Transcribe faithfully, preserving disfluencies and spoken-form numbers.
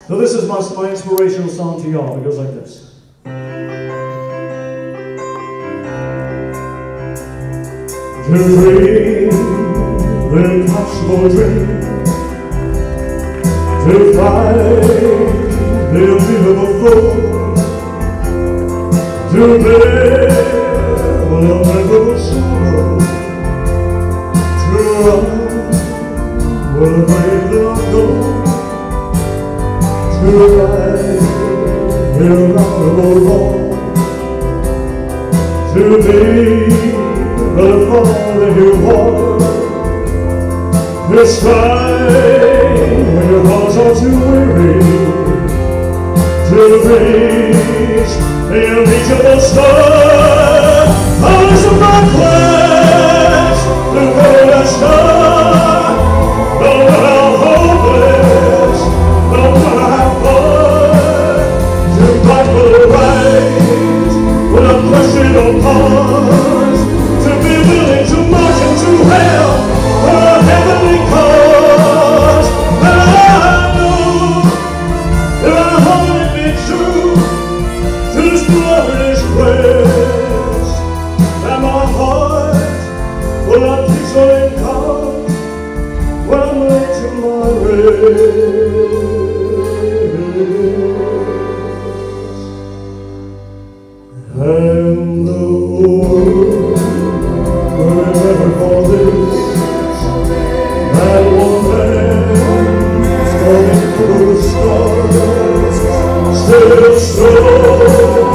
So this is my, my inspirational song to y'all. It goes like this. To dream the impossible dream, to fight the unbelievable foe, to bear the unbearable sorrow, to run where the brave do not go, to right the unhonorable wrong, to be the father you are, to strive when your hearts are too weary, to reach the unreachable star. Eyes of my quest, the world has done. No matter how hopeless, no matter how far, to fight for the right without question or pause, to be willing to march into hell for a heavenly cause. And I know that I hold it true to this glorious quest, and my heart will not peace or in calm when I'm laid to my rest. And the world will remember for this, that one man falling through the stars, still strong.